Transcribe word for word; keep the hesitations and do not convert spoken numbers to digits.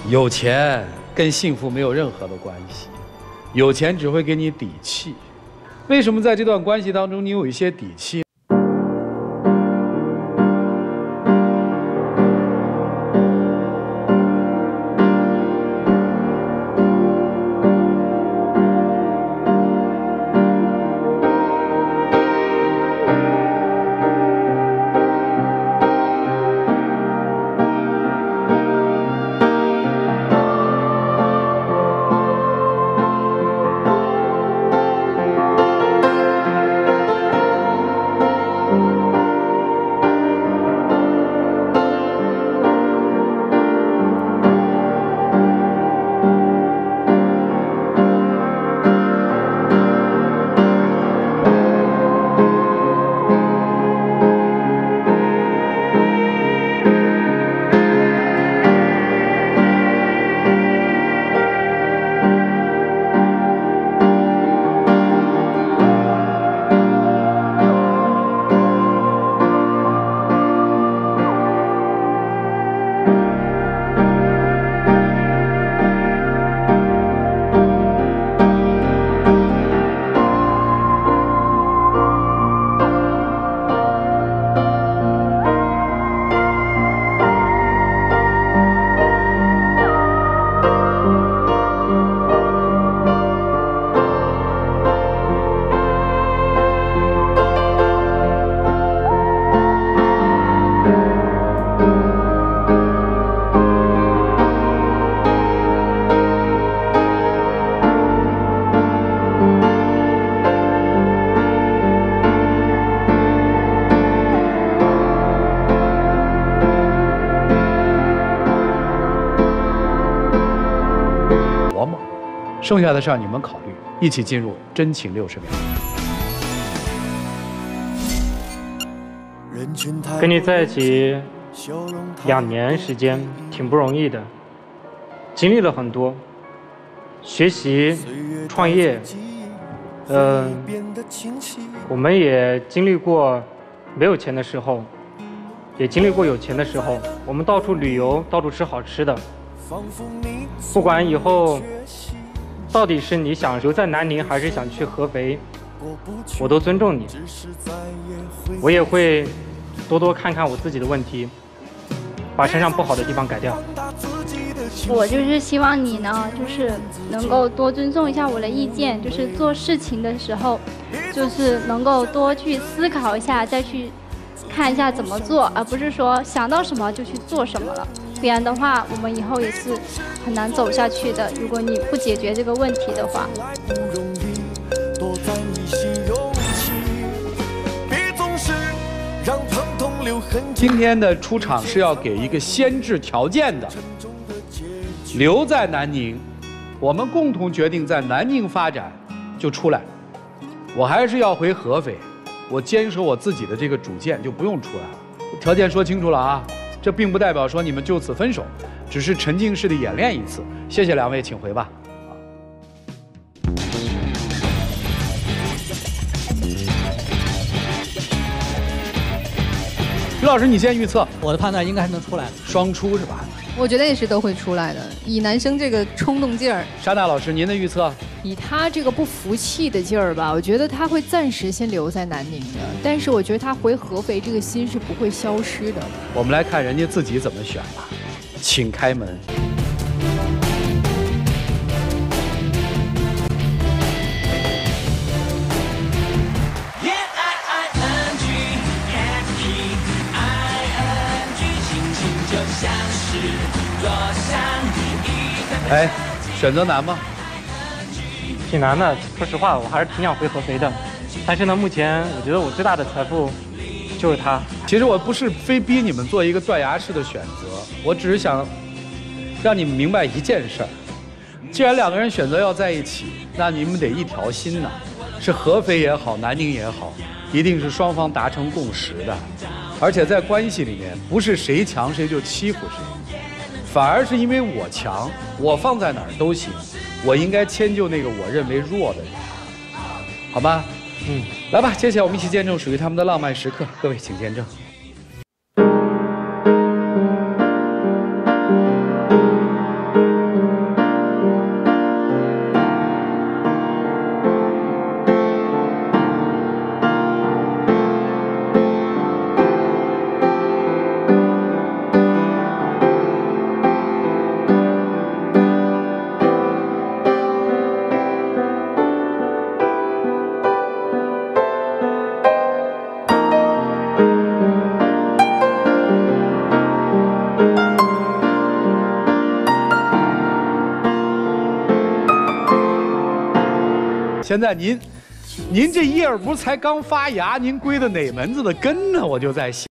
有钱跟幸福没有任何的关系，有钱只会给你底气。为什么在这段关系当中你有一些底气？剩下的事儿你们考虑，一起进入真情六十秒。 跟你在一起两年时间，挺不容易的，经历了很多，学习、创业，嗯、呃，我们也经历过没有钱的时候，也经历过有钱的时候。我们到处旅游，到处吃好吃的。不管以后到底是你想留在南宁，还是想去合肥，我都尊重你。我也会多多看看我自己的问题，把身上不好的地方改掉。 我就是希望你呢，就是能够多尊重一下我的意见，就是做事情的时候，就是能够多去思考一下，再去看一下怎么做，而不是说想到什么就去做什么了。不然的话，我们以后也是很难走下去的。如果你不解决这个问题的话， 今天的出场是要给一个先制条件的，留在南宁，我们共同决定在南宁发展，就出来。我还是要回合肥，我坚守我自己的这个主见，就不用出来了。条件说清楚了啊。这并不代表说你们就此分手，只是沉浸式的演练一次。谢谢两位，请回吧。于老师，你先预测。 我的判断应该是能出来的， 双出是吧？ 我觉得也是都会出来的。以男生这个冲动劲儿， 莎娜老师，您的预测？ 以他这个不服气的劲儿吧，我觉得他会暂时先留在南宁的，但是我觉得他回合肥这个心是不会消失的。 我们来看人家自己怎么选吧，请开门。哎，选择难吗？ 挺难的，说实话，我还是挺想回合肥的。但是呢，目前我觉得我最大的财富就是他。 其实我不是非逼你们做一个断崖式的选择，我只是想让你们明白一件事儿：既然两个人选择要在一起，那你们得一条心呐。是合肥也好，南宁也好，一定是双方达成共识的。而且在关系里面，不是谁强谁就欺负谁，反而是因为我强，我放在哪儿都行。我应该迁就那个我认为弱的人，好吧？嗯，来吧，接下来我们一起见证属于他们的浪漫时刻。各位，请见证。 现在您，您这叶儿不是才刚发芽，您归的哪门子的根呢？我就在想。